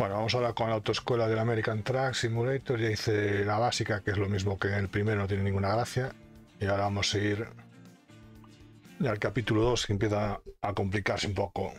Bueno, vamos ahora con la autoescuela del American Truck Simulator. Ya hice la básica, que es lo mismo que en el primero, no tiene ninguna gracia. Y ahora vamos a ir ya al capítulo 2, que empieza a complicarse un poco.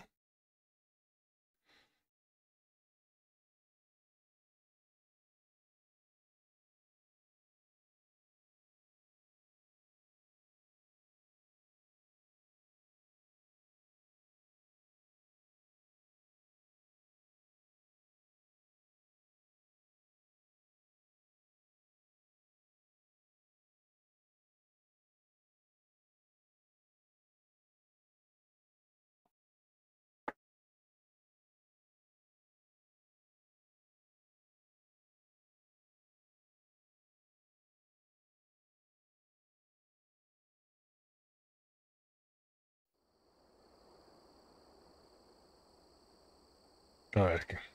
A ver qué.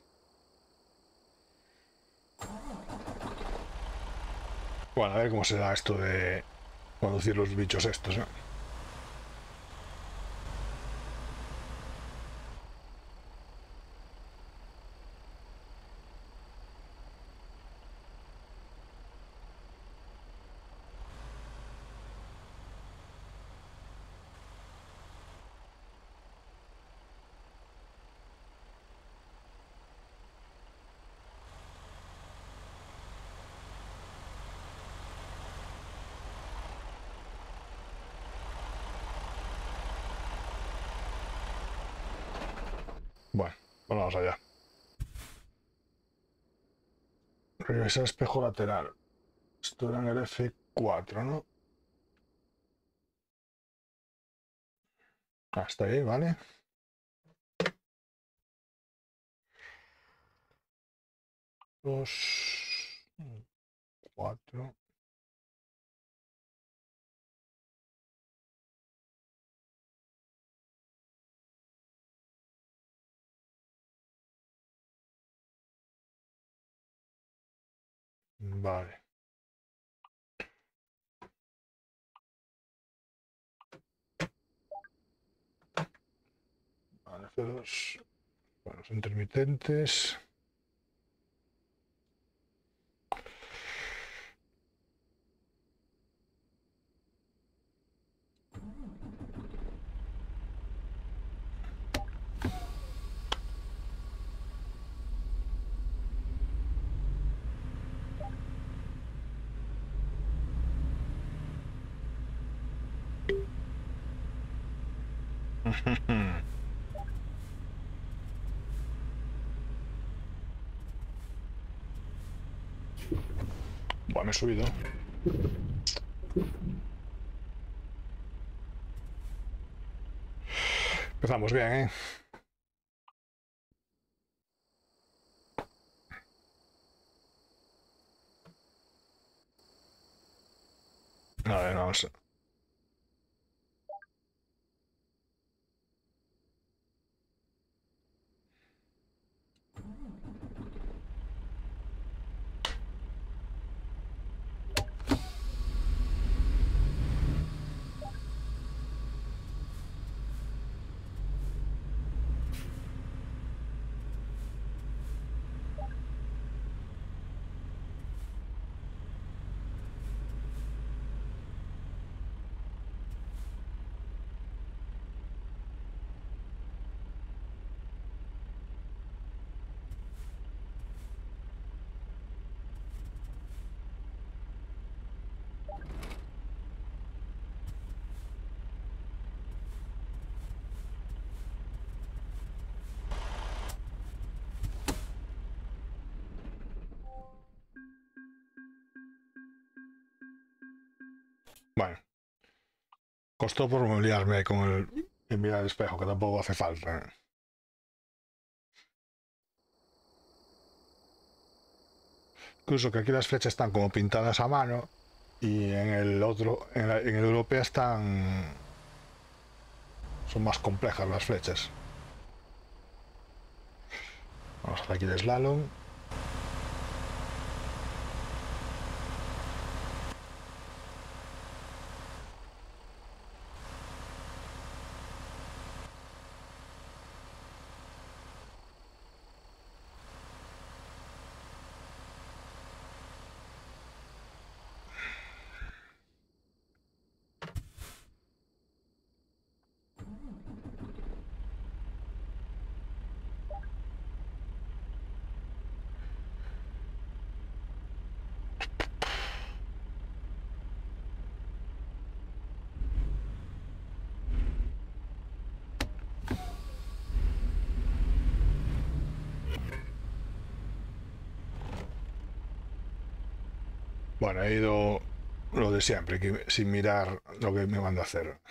Bueno, a ver cómo será esto de conducir los bichos estos, ¿no? Bueno, vamos allá. Regresar espejo lateral. Esto era en el F4, ¿no? Hasta ahí, ¿vale? Dos, cuatro. Vale. Vale, F2. Bueno, los intermitentes. Bueno, me he subido. Empezamos bien, ¿eh? A ver, vamos. Bueno, costó por liarme con el mirar el espejo, que tampoco hace falta, ¿eh? Incluso que aquí las flechas están como pintadas a mano y en el otro, en el europeo son más complejas las flechas. Vamos a hacer aquí el slalom. Bueno, he ido lo de siempre, sin mirar lo que me manda a hacer.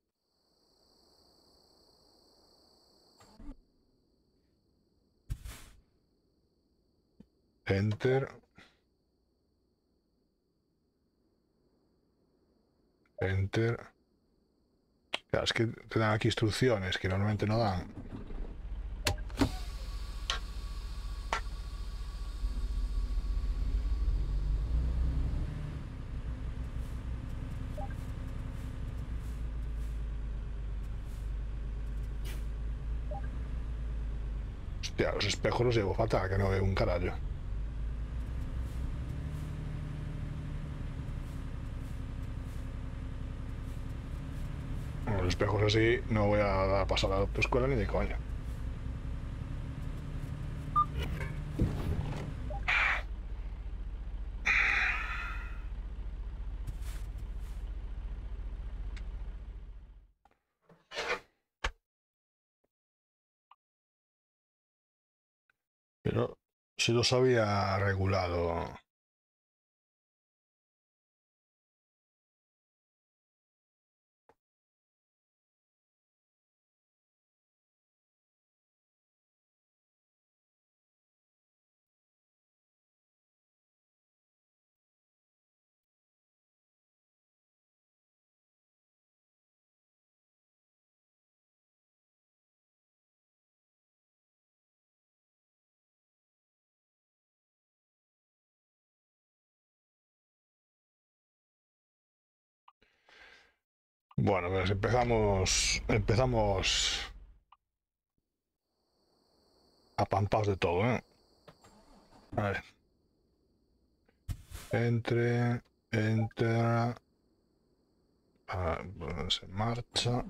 Enter. Enter. Claro, es que te dan aquí instrucciones que normalmente no dan. Hostia, los espejos los llevo fatal, que no veo un carajo. Los espejos así no voy a pasar a la autoescuela ni de coña. Pero si los había regulado. Bueno, pues empezamos apampados de todo, ¿eh? A ver. Entra. Ponerse en marcha.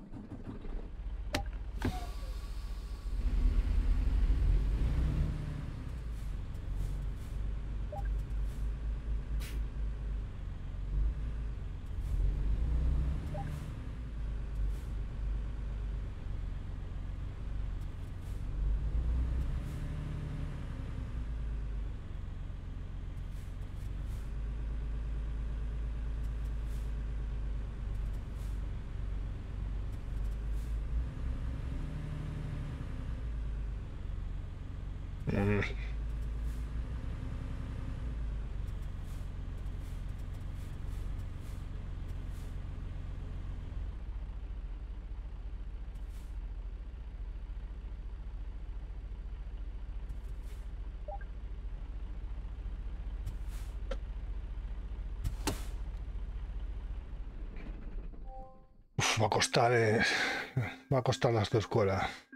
Va a costar, va a costar la autoescuela.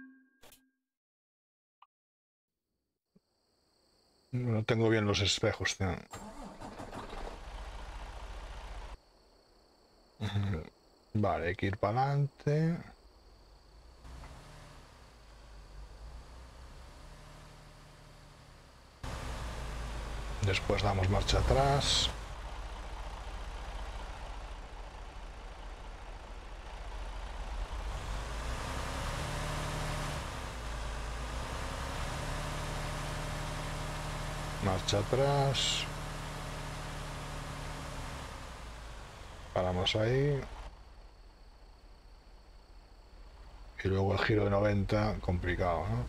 No tengo bien los espejos, tío. Vale, hay que ir para adelante. Después damos marcha atrás. Marcha atrás. Paramos ahí. Y luego el giro de 90, complicado, ¿no?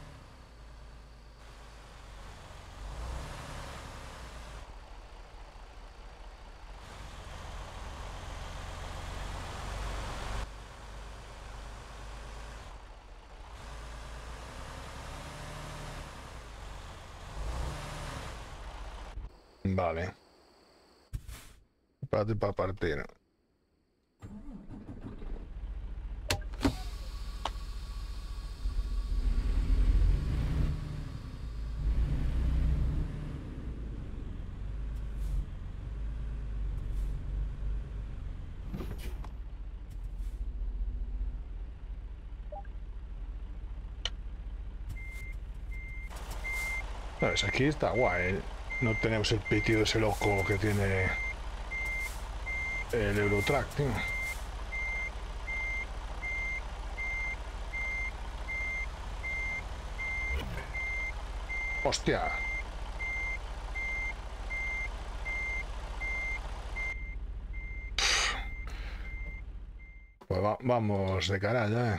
Vale. Prepárate para partir. ¿Sabes? Aquí está guay. No tenemos el pitido ese loco que tiene el Eurotrack, tío. ¡Hostia! vamos de canalla,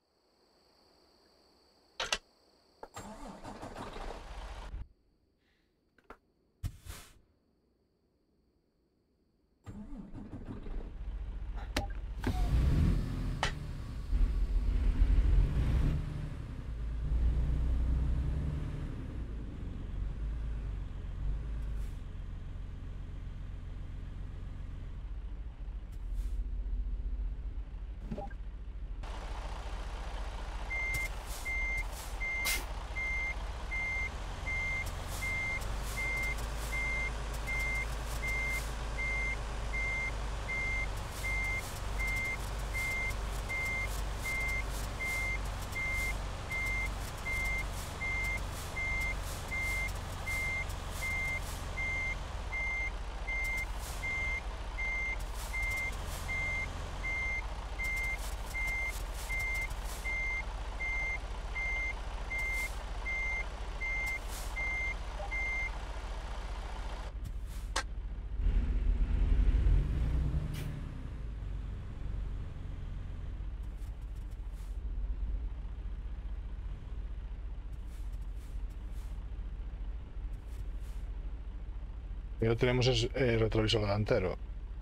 y no tenemos retrovisor delantero.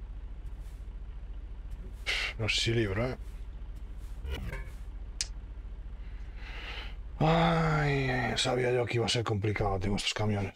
No sé si libro, Ay, sabía yo que iba a ser complicado, tengo estos camiones,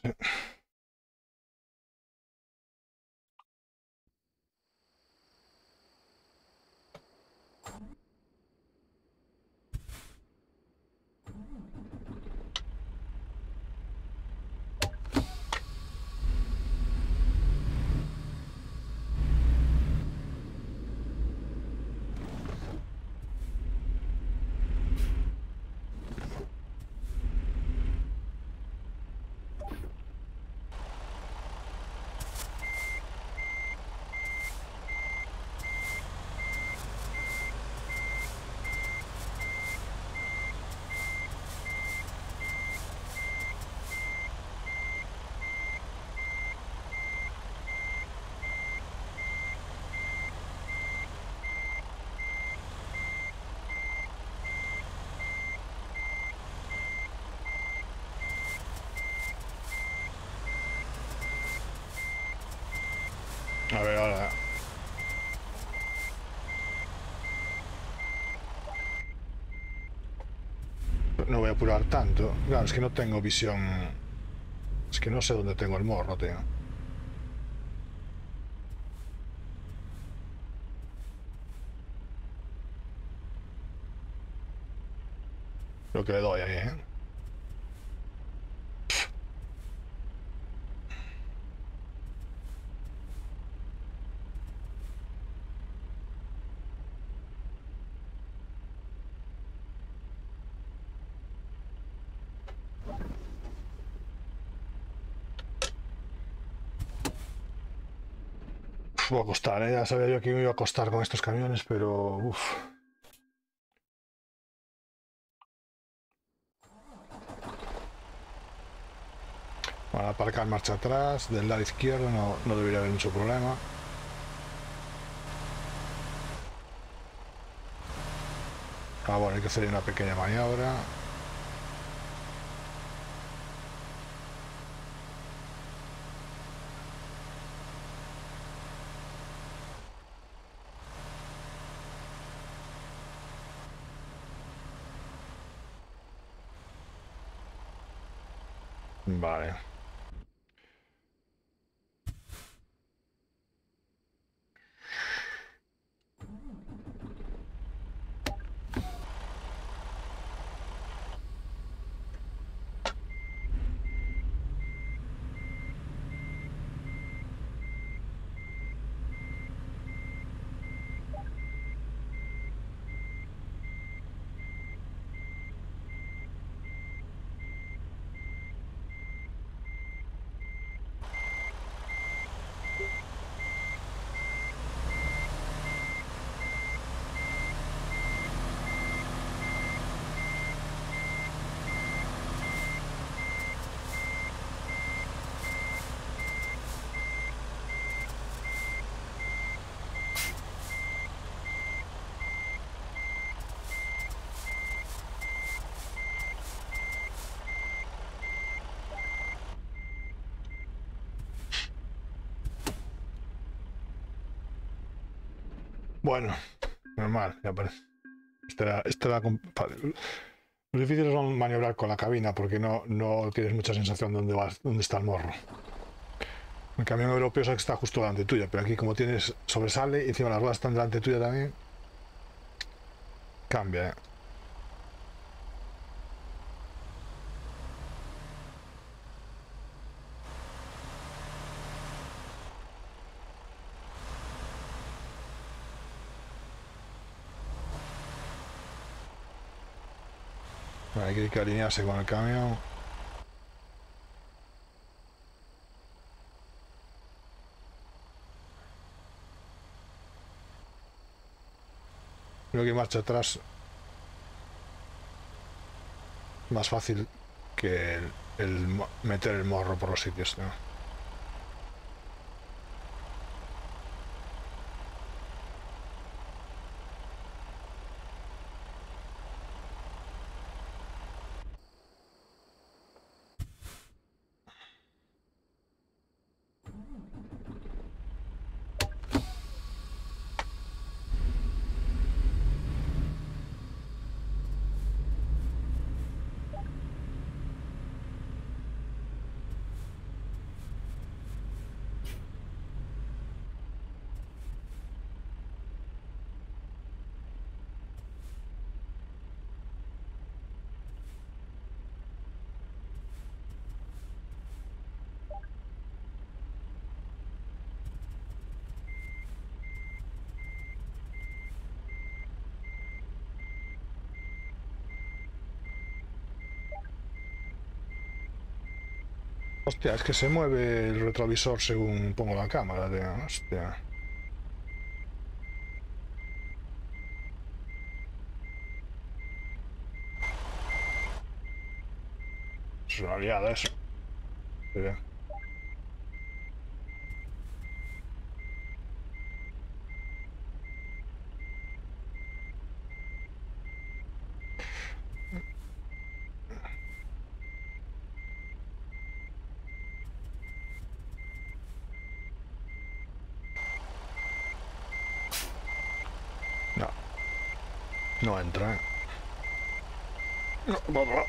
A ver, ahora. No voy a apurar tanto. Claro, es que no tengo visión. Es que no sé dónde tengo el morro, tío. Lo que le doy ahí, Va a costar, Ya sabía yo que me iba a costar con estos camiones, pero... Uf. Para aparcar marcha atrás, del lado izquierdo no debería haber mucho problema. Bueno, hay que hacer una pequeña maniobra. Vale. Bueno, normal, ya parece. Lo difícil es maniobrar con la cabina porque no tienes mucha sensación de dónde está el morro. El camión europeo es el que está justo delante tuya, pero aquí como tienes sobresale y encima las ruedas están delante tuya también, cambia, ¿eh? Hay que alinearse con el camión. Creo que marcha atrás más fácil que meter el morro por los sitios, ¿no? Hostia, es que se mueve el retrovisor según pongo la cámara, tío. Hostia. Es una liada eso. Tío. No, no entra, ¿eh? No, no.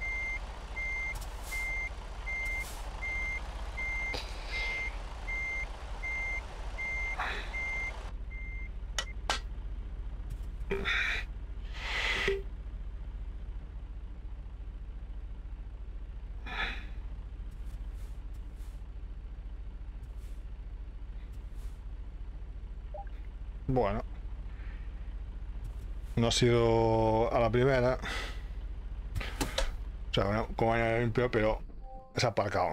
Bueno, no ha sido a la primera. O sea, bueno, como haya limpio, pero es aparcado.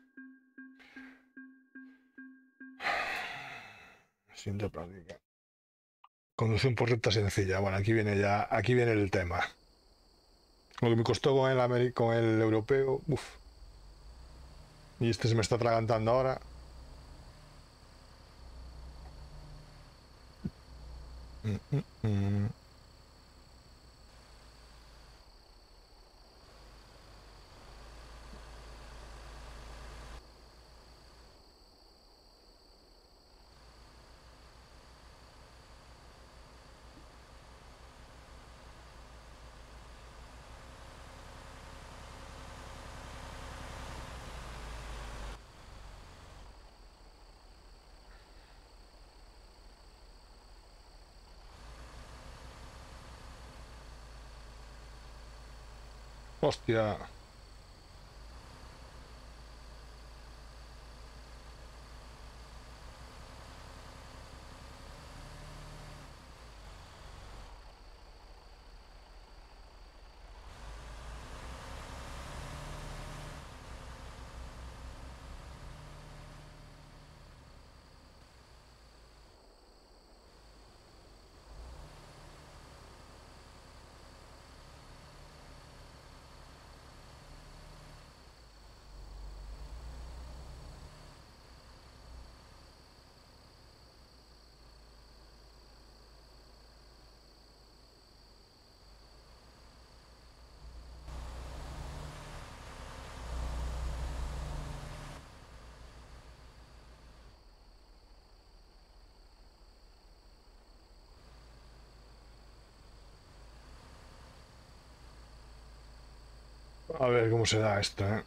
Siguiente práctica. Conducción por recta sencilla. Bueno, aquí viene el tema. Lo que me costó con el europeo, uff. Y este se me está atragantando ahora. Mm. Hostia. A ver cómo se da esto, ¿eh?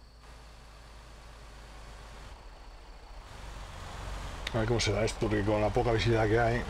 A ver cómo se da esto, porque con la poca visibilidad que hay...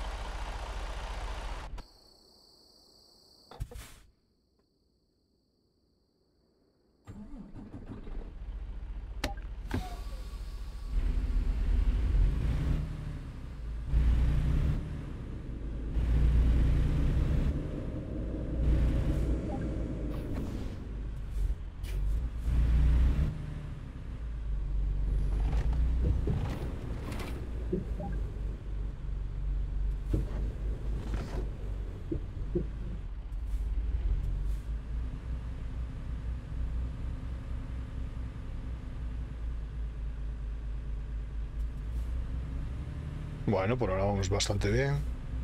Bueno, por ahora vamos bastante bien.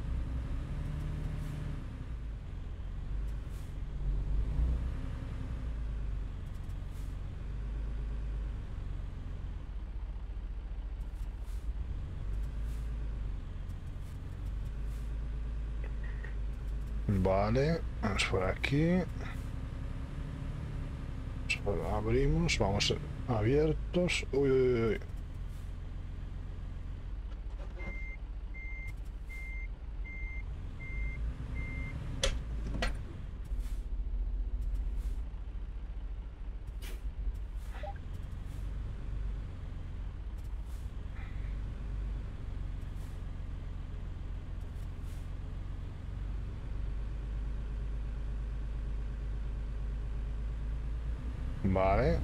Vale, vamos por aquí. Abrimos, vamos abiertos. Uy, uy, uy. Vale.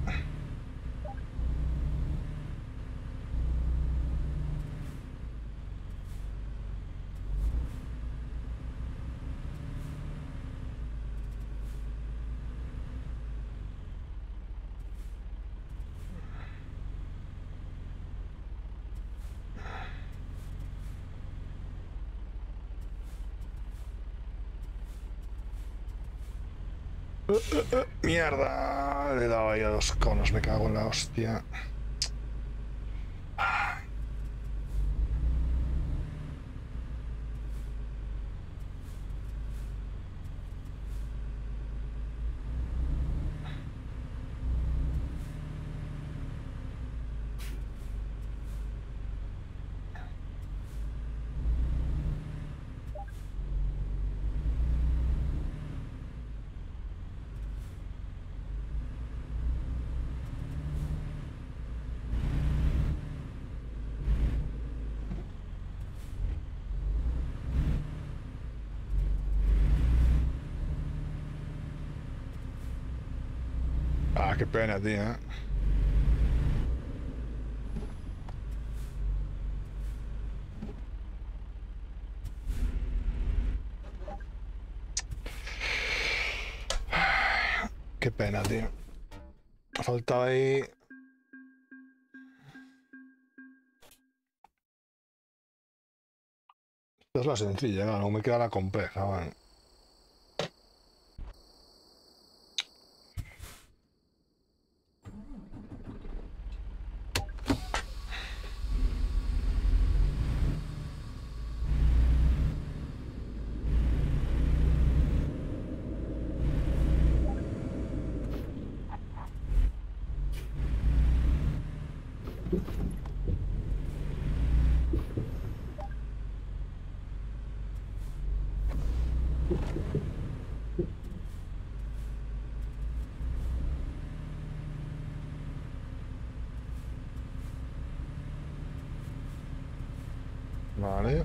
Mierda, le he dado ahí a los conos, me cago en la hostia. Ah, qué pena, tío. Qué pena, tío. Faltaba ahí. Esta es la sencilla, no me queda la compleja, man. Vale.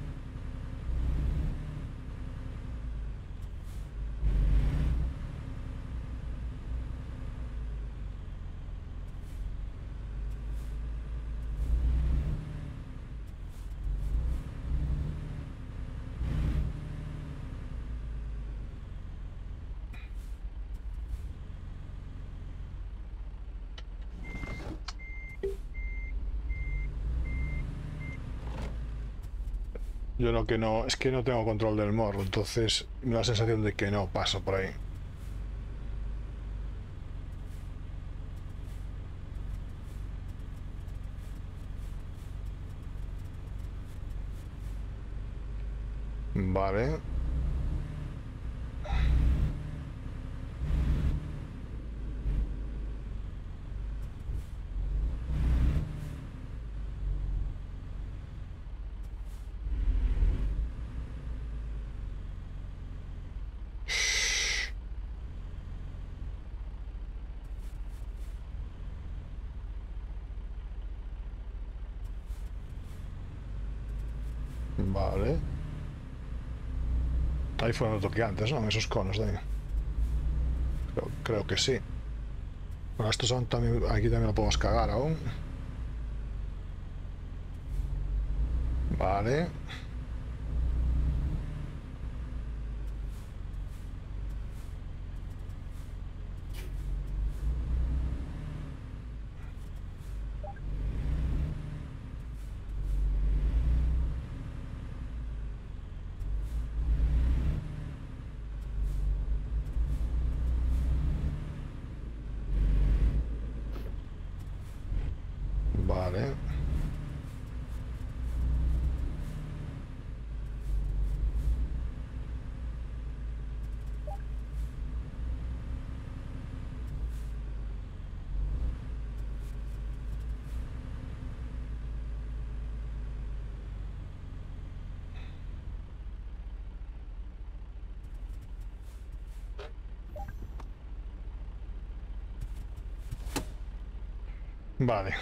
Yo lo que no, es que no tengo control del morro, entonces me da la sensación de que no paso por ahí. Vale. Vale. Ahí fue donde toqué antes, ¿no? En esos conos de ahí. Creo que sí. Bueno, estos son también... Aquí también lo podemos cagar aún. Vale. Vale. Vale.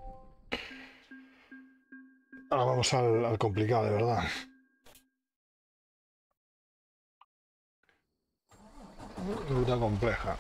Ahora vamos al complicado, de verdad. Ruta compleja.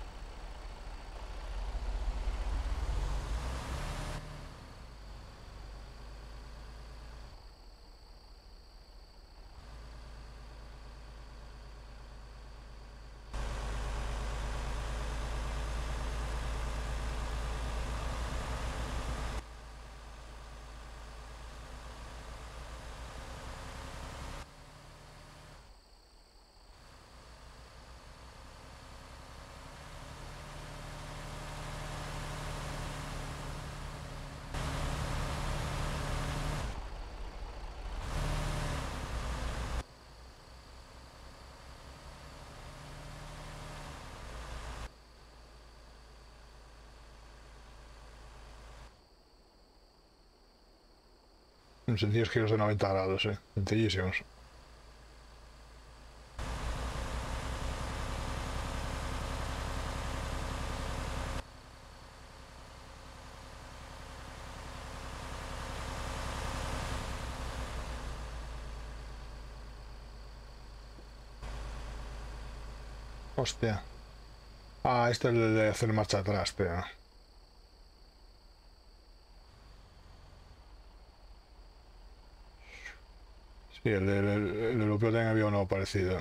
En sencillos giros de 90 grados, sencillísimos. Hostia. Ah, este es el de hacer marcha atrás, tío. Sí, el europeo también había uno parecido.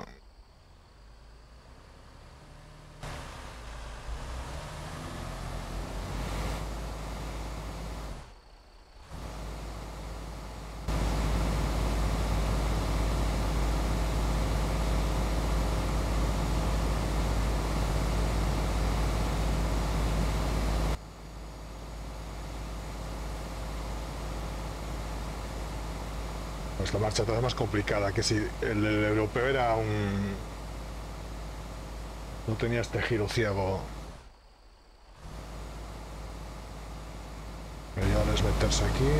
Pues la marcha atrás es más complicada, que si el europeo era un... No tenía este giro ciego. Pero ya ahora es meterse aquí.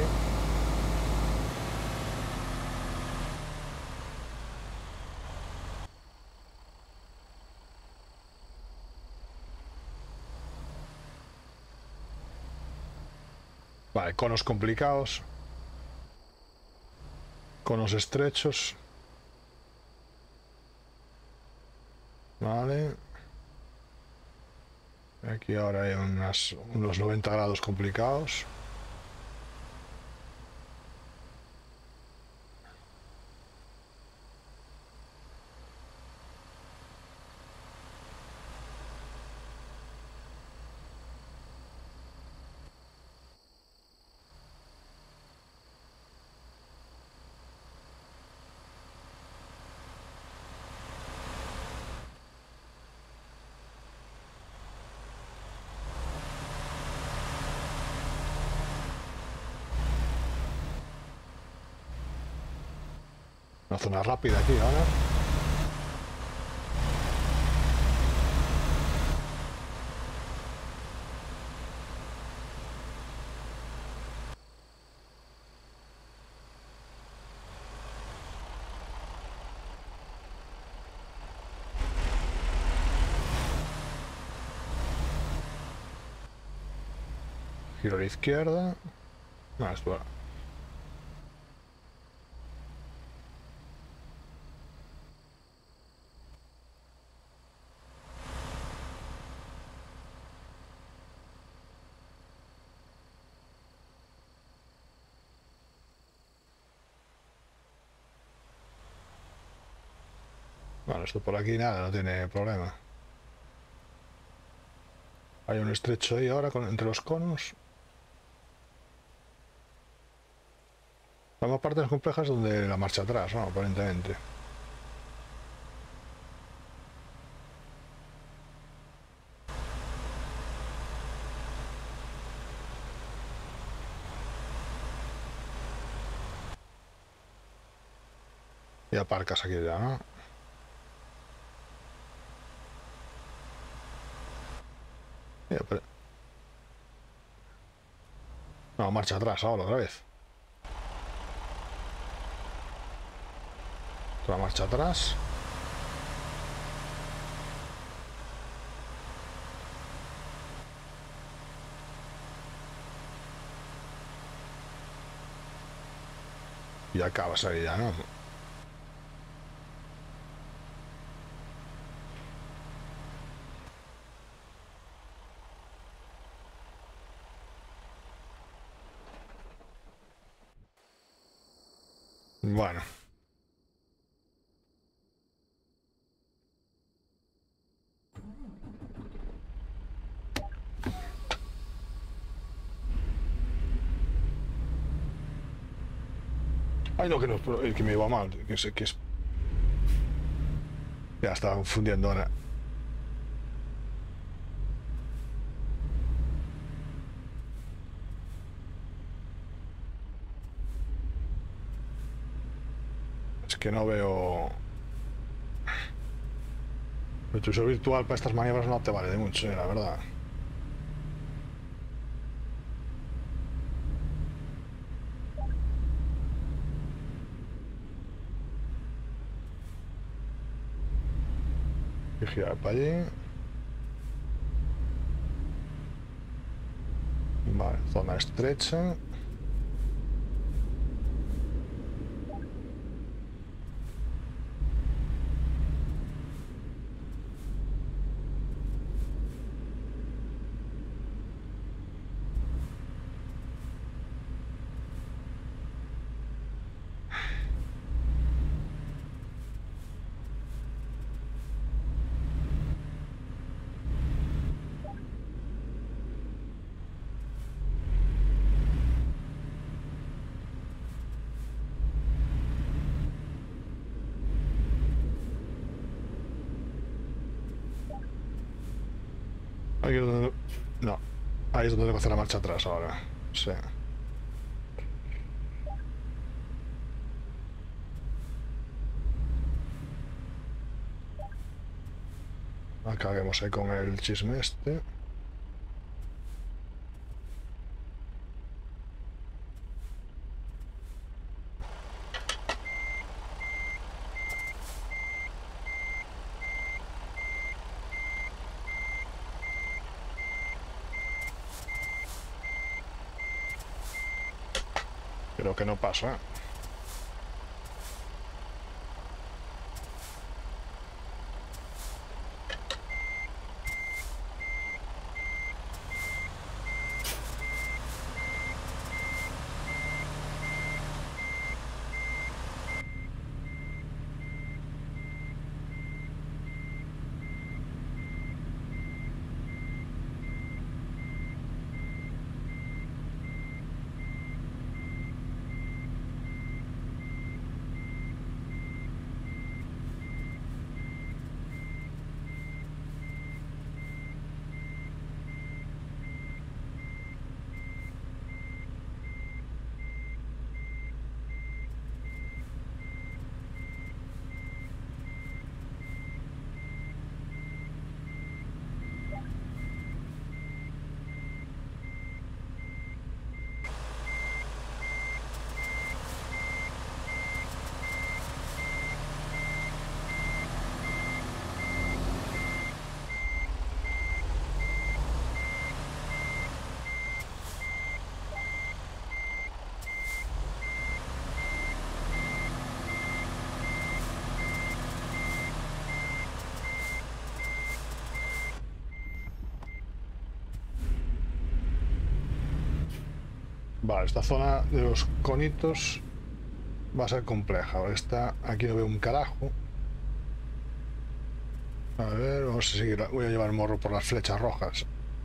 Vale, conos complicados. Conos estrechos. Vale. Aquí ahora hay unos 90 grados complicados. Una zona rápida aquí ahora. Giro a la izquierda. No, esto... Bueno, esto por aquí nada, no tiene problema. Hay un estrecho ahí ahora entre los conos. Hay más partes complejas donde la marcha atrás, ¿no? Aparentemente. Y aparcas aquí ya, ¿no? No, marcha atrás ahora otra vez. Otra marcha atrás. Y acabas ahí ya, ¿no? Bueno. Ay, no, que no, el que me iba mal, que sé que es... Ya estaba confundiendo ahora. Es que no veo... El tuyo virtual para estas maniobras no te vale de mucho, la verdad. Y girar para allí. Vale, zona estrecha. Aquí es donde... No, ahí es donde tengo que hacer la marcha atrás ahora. Sí. Acabemos ahí con el chisme este. Creo que no pasa. Vale, esta zona de los conitos va a ser compleja. Aquí no veo un carajo. A ver, vamos a seguir. Voy a llevar el morro por las flechas rojas.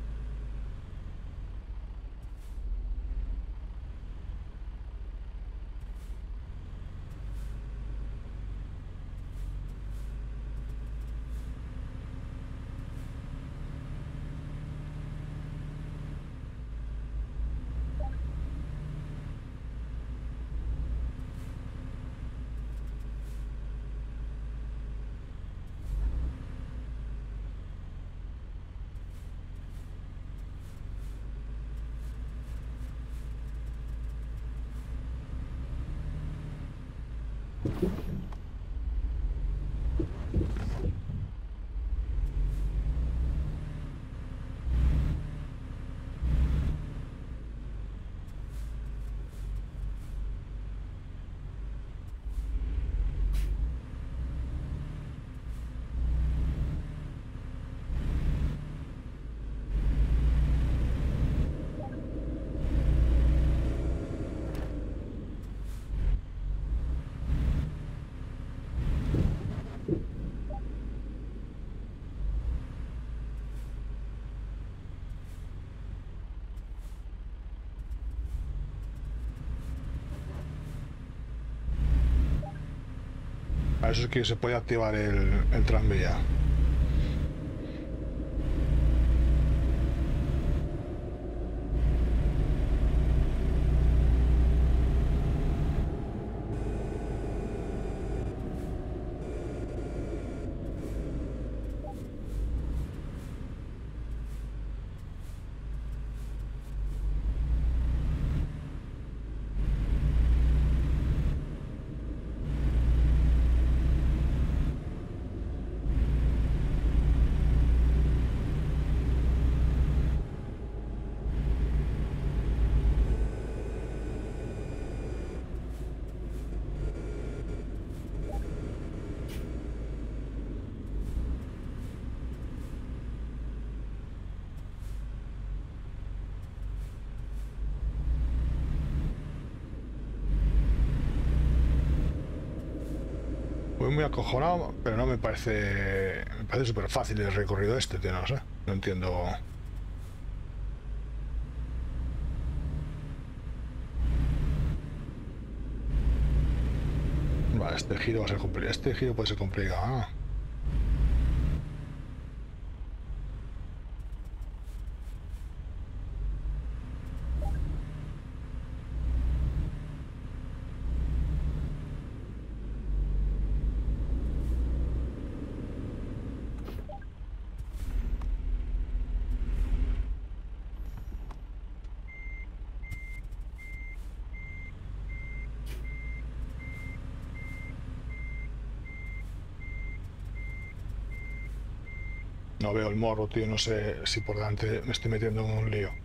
A eso es que se puede activar el tranvía. Voy muy acojonado, pero no me parece. Me parece súper fácil el recorrido este, tío, no sé. No entiendo. Vale, este giro va a ser complicado. Este giro puede ser complicado. No veo el morro, tío. No sé si por delante me estoy metiendo en un lío.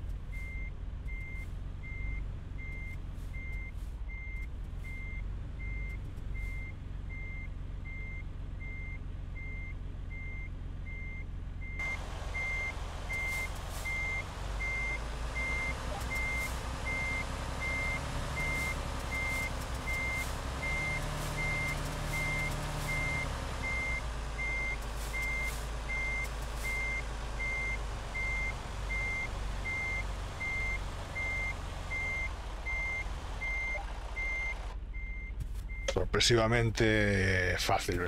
Sorpresivamente fácil.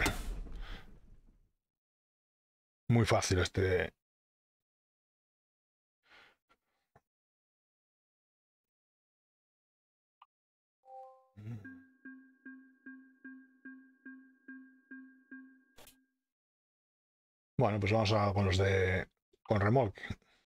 Muy fácil este. Bueno, pues vamos a con los de. Con remolque.